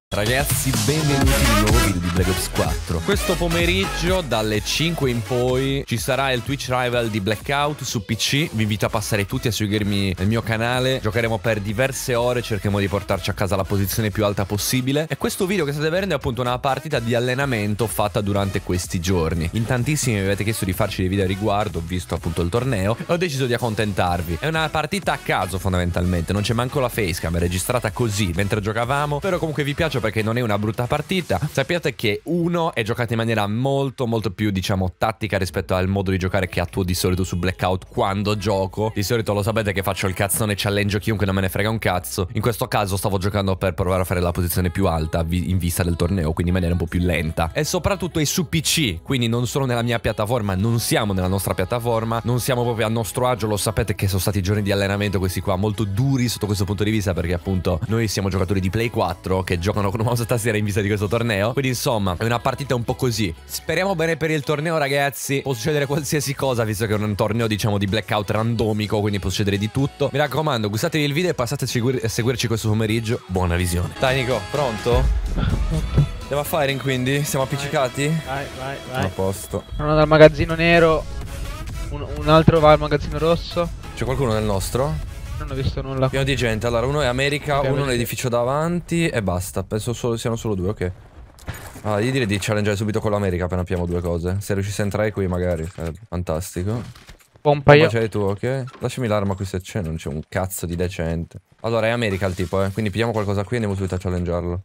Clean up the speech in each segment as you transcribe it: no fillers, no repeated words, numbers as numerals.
Ragazzi, benvenuti in un nuovo video di Black Ops 4. Questo pomeriggio dalle 5 in poi ci sarà il Twitch Rival di Blackout su PC. Vi invito a passare tutti a seguirmi nel mio canale. Giocheremo per diverse ore, cercheremo di portarci a casa la posizione più alta possibile. E questo video che state vedendo è appunto una partita di allenamento fatta durante questi giorni. In tantissimi mi avete chiesto di farci dei video a riguardo, ho visto appunto il torneo e ho deciso di accontentarvi. È una partita a caso fondamentalmente, non c'è manco la facecam, è registrata così mentre giocavamo. Però comunque vi piace perché non è una brutta partita. Sappiate che uno è giocato in maniera molto più, diciamo, tattica rispetto al modo di giocare che attuo di solito su Blackout quando gioco. Di solito lo sapete che faccio il cazzone, challenge chiunque, non me ne frega un cazzo. In questo caso stavo giocando per provare a fare la posizione più alta in vista del torneo, quindi in maniera un po' più lenta. E soprattutto è su PC, quindi non sono nella mia piattaforma, non siamo nella nostra piattaforma, non siamo proprio a nostro agio. Lo sapete che sono stati giorni di allenamento questi qua molto duri sotto questo punto di vista, perché appunto noi siamo giocatori di Play 4 che giocano con un mouse stasera in vista di questo torneo. Quindi insomma è una partita un po' così. Speriamo bene per il torneo, ragazzi. Può succedere qualsiasi cosa visto che è un torneo, diciamo, di Blackout randomico, quindi può succedere di tutto. Mi raccomando, gustatevi il video e passate a seguirci questo pomeriggio. Buona visione. Dai Nico, pronto? Andiamo a firing, quindi? Siamo appiccicati? Vai. A posto. Uno dal magazzino nero, un altro va al magazzino rosso. C'è qualcuno nel nostro? Non ho visto nulla. Pieno di gente. Allora, uno è America, Ok, uno nell'edificio davanti e basta. Penso siano solo due, ok. Allora, io direi di challengeare subito con l'America appena abbiamo due cose. Se riuscissi a entrare qui magari sarebbe fantastico. Pompa io. C'hai tu, ok? Lasciami l'arma qui se c'è, non c'è un cazzo di decente. Allora, è America il tipo, quindi pigliamo qualcosa qui e andiamo subito a challengearlo.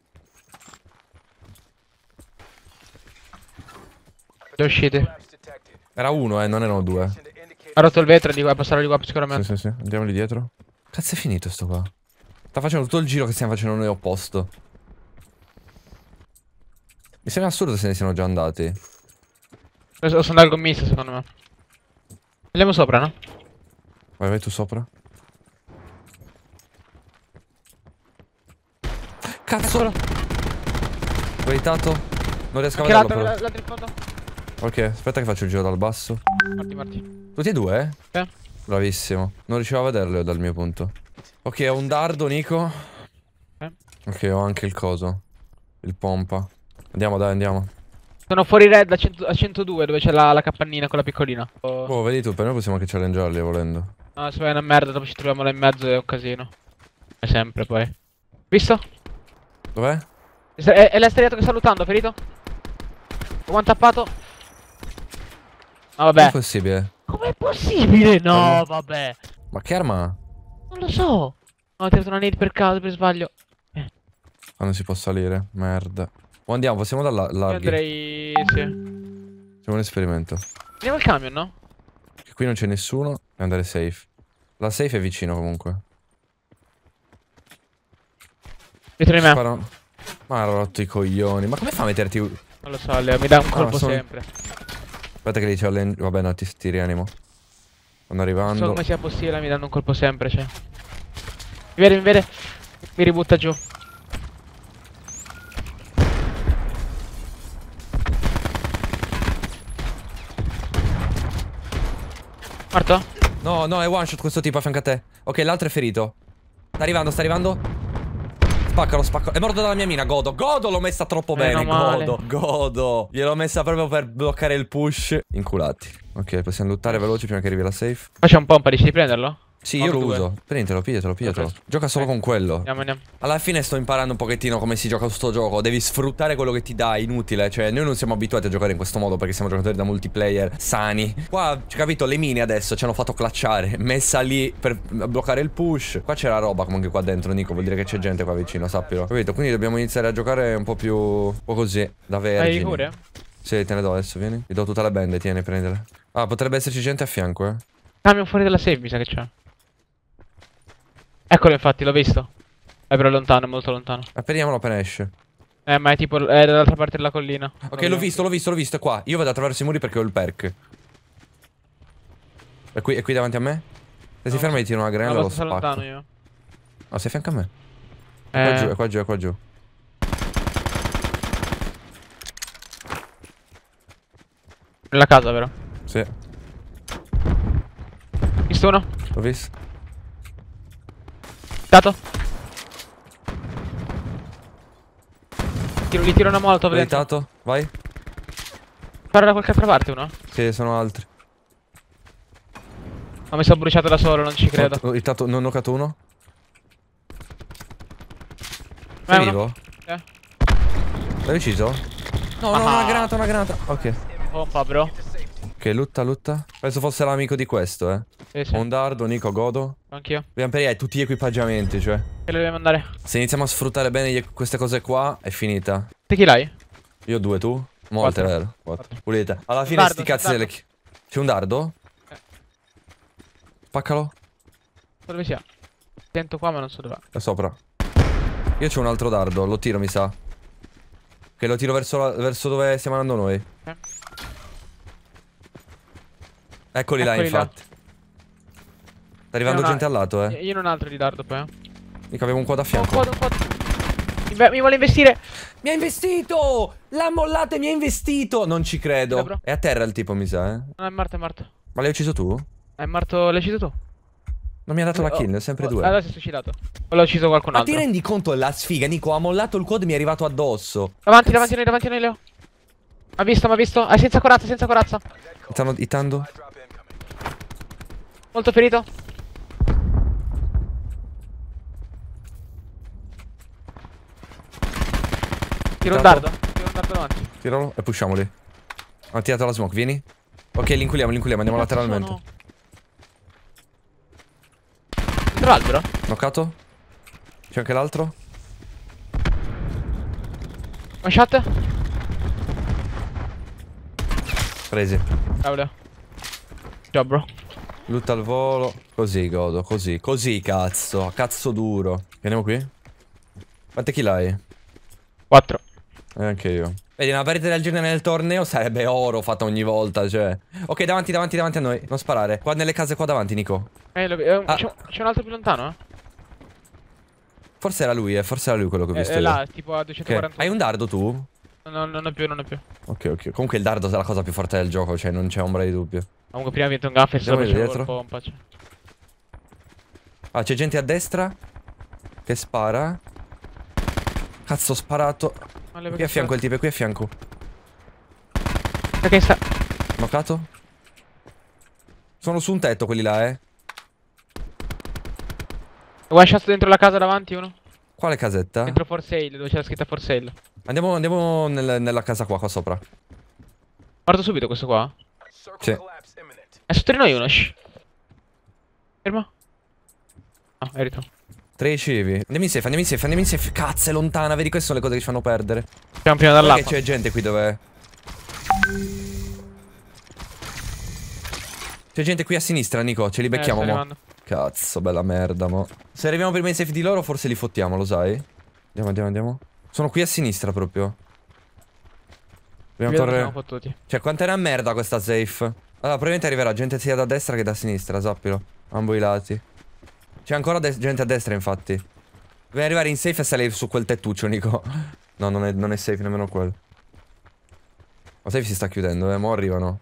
Le uscite. Era uno, non erano due. Ha rotto il vetro, è passato di qua sicuramente. Sì, andiamo lì dietro. Cazzo è finito sto qua? Sta facendo tutto il giro che stiamo facendo noi opposto. Mi sembra assurdo se ne siano già andati. Sono dal gommista secondo me. Andiamo sopra, no? Vai tu sopra. Cazzo! Veritato. Non riesco a vederlo però. L'altro in fondo. Ok, aspetta che faccio il giro dal basso. Marti. Tutti e due, Sì. Bravissimo. Non riuscivo a vederlo dal mio punto. Ok, ho un dardo, Nico. Ok, ho anche il coso. Il pompa. Andiamo, dai, andiamo. Sono fuori red a 102 dove c'è la capannina, quella piccolina. Oh, vedi tu, per noi possiamo anche challengearli volendo. No, se vai una merda, dopo ci troviamo là in mezzo, è un casino. È sempre poi. Visto? Dov'è? È l'esteriato che sta lottando, ferito? Ho one tappato. No, vabbè. È possibile? Com'è possibile? No, vabbè. Ma che arma ha? Non lo so. No, ho tirato una nade per caso, per sbaglio. Ah, non si può salire. Merda. O andiamo, passiamo da Io larghi. andrei... sì. Facciamo un esperimento. Andiamo al camion, no? Che qui non c'è nessuno. E andare safe. La safe è vicino comunque. Dietro di me. Sparano. Ma ha rotto i coglioni. Ma come fa a metterti... Non lo so, Leo, mi dà un colpo sempre. Aspetta che li challenge... Vabbè, no, ti rianimo. Stanno Non arrivando. so come sia possibile, mi danno un colpo sempre, cioè. Mi vede. Mi ributta giù. Morto? No, è one shot questo tipo a fianco a te. Ok, l'altro è ferito. Sta arrivando. Spaccalo. È morto dalla mia mina, godo. L'ho messa troppo bene, godo. Gliel'ho messa proprio per bloccare il push. Inculati. Ok, possiamo lottare veloci prima che arrivi la safe. Faccia un pompa, dici di prenderlo? Sì, io lo uso. Prenditelo, pigliatelo. Gioca solo con quello. Andiamo. Alla fine sto imparando un pochettino come si gioca sto gioco. Devi sfruttare quello che ti dà, è inutile. Cioè, noi non siamo abituati a giocare in questo modo perché siamo giocatori da multiplayer sani. Qua, capito, le mine adesso ci hanno fatto clutchare. Messa lì per bloccare il push. Qua c'era roba comunque qua dentro, Nico. Vuol dire che c'è gente qua vicino, sappilo. Capito? Quindi dobbiamo iniziare a giocare un po' più... un po' così, da vergini. Hai cure? Sì, te ne do adesso, vieni. Ti do tutta la band, tieni, prendere. Ah, potrebbe esserci gente a fianco, Camion fuori dalla safe, mi sa che c'è. Eccolo, infatti, l'ho visto. È però lontano, molto lontano. Appeniamolo appena esce. Ma è tipo... è dall'altra parte della collina. Ok, l'ho visto, è qua. Io vado attraverso i muri perché ho il perk. È qui davanti a me? Se si ferma e tiro una granella lo spacco. lontano io. No, sei a fianco a me. È qua giù. Nella casa, vero? Sì. Visto uno? L'ho visto. Dato. Gli tiro una molotov dentro. Editato, vai. Spara da qualche altra parte uno? Sì, sono altri. Ma mi sono bruciato da solo, non ci credo. Ho editato, non ho nocato uno. Vai, Sei uno. vivo? L'hai ucciso? No, no, Ah. una granata. Ok. Pompa, bro. Ok, lutta. Penso fosse l'amico di questo, eh. Sì, sì. Ho un dardo, Nico, godo. Anch'io. Dobbiamo per tutti gli equipaggiamenti, cioè. Che le dobbiamo andare? Se iniziamo a sfruttare bene queste cose qua, è finita. Te chi l'hai? Io 2, tu? Molte, Quattro. vero? 4. Pulite. Alla fine dardo, sti cazzi c'è un delle... C'è un dardo? Spaccalo. Dove sia? Sento qua ma non so dove. È sopra. Io c'ho un altro dardo, lo tiro mi sa. Che lo tiro verso dove stiamo andando noi. Ok. Eccoli là, Eccoli là. infatti. Sta arrivando Io non gente al lato, eh. Io non ho altro di dardo poi. Mica avevo un quad a Un fianco. quad. Mi vuole investire. Mi ha investito! L'ha mollato e mi ha investito! Non ci credo. Bro. È a terra il tipo, mi sa, eh. No, è morto, è morto. Ma l'hai ucciso tu? È morto, l'hai ucciso tu? Non mi ha dato la kill, ne ho sempre due. Allora si è suicidato. O l'ha ucciso qualcun Ma altro. ti rendi conto della sfiga? Nico ha mollato il quad e mi è arrivato addosso. Davanti a noi, Leo. Ha visto. Ah, senza corazza. Mi stanno hitando? Molto ferito. Tiro un dardo davanti. Tiralo e pushiamoli. Ho tirato la smoke, vieni. Ok, linkuliamo, andiamo lateralmente. Dentro l'albero? Knoccato? C'è anche l'altro? One shot? Presi. Cavolo. Ciao, bro. Lutta al volo. Così, godo, così. Così, cazzo. Cazzo duro. Andiamo qui? Quante kill hai? 4. Anche io. Vedi, una partita del genere nel torneo sarebbe oro fatta ogni volta, cioè. Ok, davanti a noi. Non sparare. Qua nelle case qua davanti, Nico. C'è un altro più lontano, eh? Forse era lui quello che ho visto È io. là, tipo a Ok. 240. Hai un dardo tu? No, non ho più. Ok. Comunque il dardo è la cosa più forte del gioco, cioè non c'è ombra di dubbio. Comunque prima ha vinto un gaff e Andiamo solo c'è dietro. pompa. Cioè. Ah, c'è gente a destra che spara. Cazzo, ho sparato. Qui a fianco il tipo, qui a fianco. Perché sta... Knoccato? Sono su un tetto quelli là, eh. One shot dentro la casa davanti uno. Quale casetta? Dentro for sale, dove c'è la scritta for sale. Andiamo nella casa qua sopra. Guardo subito questo qua. Sì. È sotto di noi uno. Shh. Ferma. Ah, eri tu. 13 vivi. Andiamo in safe. Cazzo, è lontana, vedi, queste sono le cose che ci fanno perdere. Siamo prima Guarda che dall'acqua. c'è gente qui dove... C'è gente qui a sinistra, Nico, ce li becchiamo, sto mo. arrivando. Cazzo, bella merda, mo. Se arriviamo prima in safe di loro, forse li fottiamo, lo sai? Andiamo. Sono qui a sinistra proprio. Dobbiamo Siamo correre. fottuti. Cioè, quanta era merda questa safe. Allora, probabilmente arriverà gente sia da destra che da sinistra, sappilo. Ambo i lati. C'è ancora gente a destra, infatti. Devi arrivare in safe e salire su quel tettuccio, Nico. No, non è safe nemmeno quello. La safe si sta chiudendo, mo arrivano.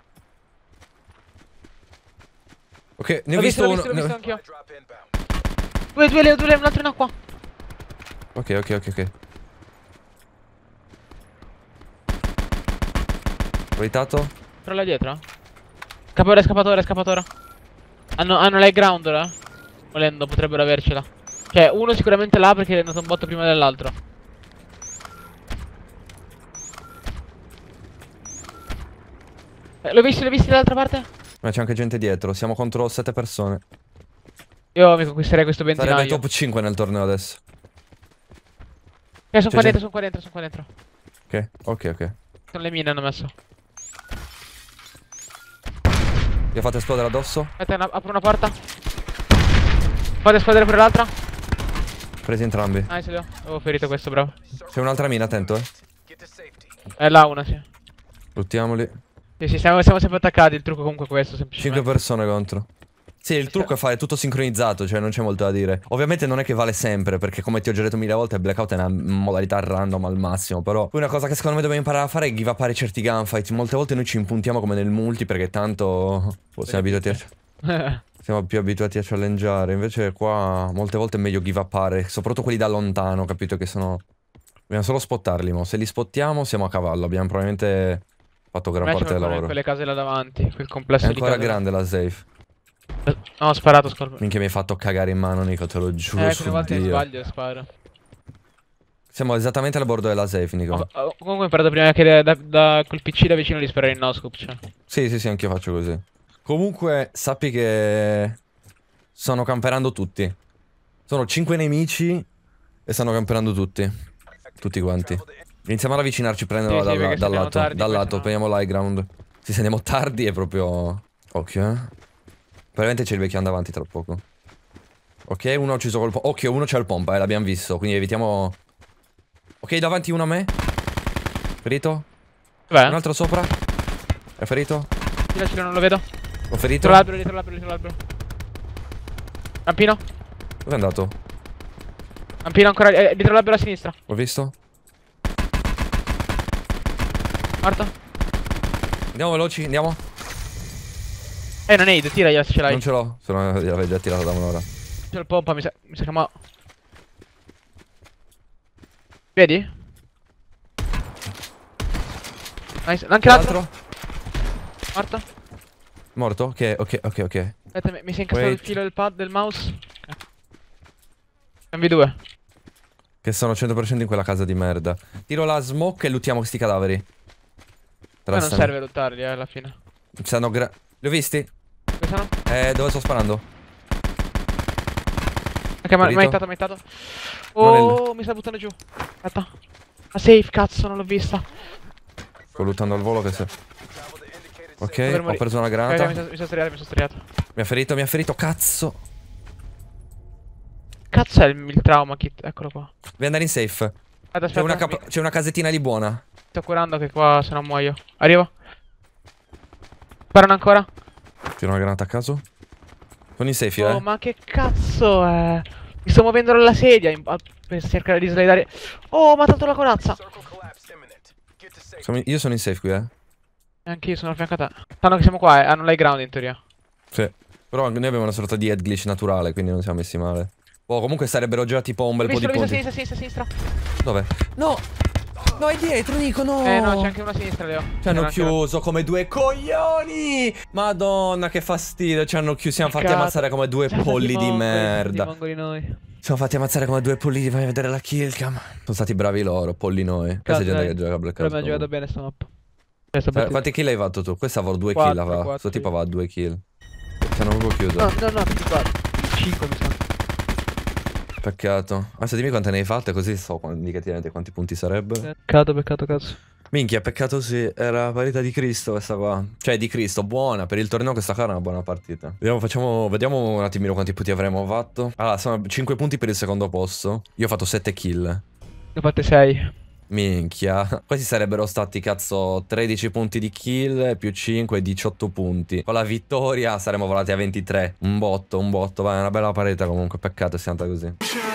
Ok, ne ho visto uno. L'ho visto anch'io. Due, Leo, un altro in acqua. Ok. Volitato? Però là dietro. Scappatore. Hanno l'high ground ora. Volendo, potrebbero avercela. Cioè, uno sicuramente là perché è andato un botto prima dell'altro. L'ho visto dall'altra parte? Ma c'è anche gente dietro, siamo contro 7 persone. Io mi conquisterei questo benzinaio. Sarebbe top 5 nel torneo adesso. Sono qua dentro. Ok. Sono le mine hanno messo. Vi fate esplodere addosso? Aspetta, apro una porta. Fate esplodere pure l'altra. Presi entrambi. Ah, ce l'ho. Avevo ferito questo, bravo. C'è un'altra mina, attento, eh. È là una, sì. Luttiamoli. Sì, siamo sempre attaccati. Il trucco comunque è questo, 5 semplicemente. persone contro. Sì, il trucco è fare tutto sincronizzato, cioè non c'è molto da dire. Ovviamente non è che vale sempre, perché come ti ho già detto 1000 volte, Blackout è una modalità random al massimo. Però una cosa che secondo me dobbiamo imparare a fare è give upare certi gunfight. Molte volte noi ci impuntiamo come nel multi, perché tanto siamo abituati a... Siamo più abituati a challengeare. Invece qua molte volte è meglio give upare, soprattutto quelli da lontano, capito? Che sono Dobbiamo solo spottarli, mo. Se li spottiamo siamo a cavallo. Abbiamo probabilmente fatto gran parte del lavoro. Quelle case là davanti, quel complesso È di ancora case. grande la safe. No, ho sparato, scorpione. Minchia, mi hai fatto cagare in mano, Nico, te lo giuro Alcune su volte Dio. sbaglio e sparo. Siamo esattamente al bordo della safe, Nico. Comunque ho imparato prima che da col PC da vicino di sparare in no-scope, cioè. Sì, anch'io faccio così. Comunque, sappi che stanno camperando tutti. Sono 5 nemici e stanno camperando tutti. Tutti quanti. Iniziamo ad avvicinarci, prenderla Sì, perché se andiamo tardi, dal poi lato, sennò- prendiamo l'high ground. Se andiamo tardi è proprio... Occhio, Probabilmente c'è il vecchio davanti tra poco. Ok, uno ha ucciso col pompa. Occhio, uno c'ha il pompa, l'abbiamo visto, quindi evitiamo... Ok, davanti uno a me. Ferito. Dov'è? Un altro sopra. È ferito. Tiraci, non lo vedo. Ho ferito. Dietro l'albero. Rampino. Dove è andato? Rampino ancora, dietro l'albero a sinistra. L'ho visto. Morto. Andiamo veloci, andiamo. Non aid, tira se ce l'hai. Non ce l'ho, se no l'avevi già tirato da un'ora. C'è il pompa, mi sa che ma... Vedi? Nice. Anche l'altro. Morto. Morto? Ok. Aspetta, mi si è incassato Wait. il filo del pad del mouse. MV2. Che sono 100% in quella casa di merda. Tiro la smoke e luttiamo questi cadaveri. Ma non serve lottarli, alla fine. Stanno li ho visti? Dove sono? Dove sto sparando? Ok, ma mi Ferito? hai hittato. Oh, mi sta buttando giù. Aspetta. Ma safe, cazzo, non l'ho vista. Sto luttando al volo che se... Ok, Dovrei ho morire. preso una Ok, granata. mi sono striato. Mi ha ferito, cazzo. Cazzo è il trauma kit? Eccolo qua. Devi andare in safe. Aspetta, C'è una casettina lì buona. sto curando che qua se no muoio. Arrivo. Sparano ancora. Tiro una granata a caso. Sono in safe, Oh, ma che cazzo è? Mi sto muovendo dalla sedia per cercare di slidare. Oh, ho matato la corazza. Io sono in safe qui, Anche io sono a fianco a te. Sanno che siamo qua, hanno l'high ground in teoria. Sì. Però noi abbiamo una sorta di head glitch naturale, quindi non siamo messi male. Oh, comunque sarebbero già tipo un bel po' di punti. A sinistra. Dove? No! No, è dietro, Nico, no! No, c'è anche una a sinistra, Leo. Ci hanno chiuso come due coglioni! Madonna, che fastidio. Ci hanno chiuso. Siamo fatti ammazzare come due polli di merda. Siamo fatti ammazzare come due polli. Vai a vedere la killcam. Sono stati bravi loro, polli noi. Questa è gente che gioca a Blackout. Però mi ha giocato bene sta mappa. Quanti kill hai fatto tu? Questa avrò 2 4, kill, va. 4, Questo tipo va a 2 kill. Ci hanno proprio chiuso. No, 24. 5 mi sa. Peccato. Adesso dimmi quante ne hai fatte, così so indicativamente quanti punti sarebbero. Peccato, cazzo. Minchia, peccato sì, era parità di Cristo questa qua. Cioè di Cristo, buona, per il torneo questa qua era una buona partita. Vediamo un attimino quanti punti avremo fatto. Allora, sono 5 punti per il secondo posto. Io ho fatto 7 kill. Ne ho fatte 6. Minchia. Questi sarebbero stati, cazzo, 13 punti di kill più 5, 18 punti. Con la vittoria saremmo volati a 23. Un botto, vai, una bella partita comunque, peccato sia andata così.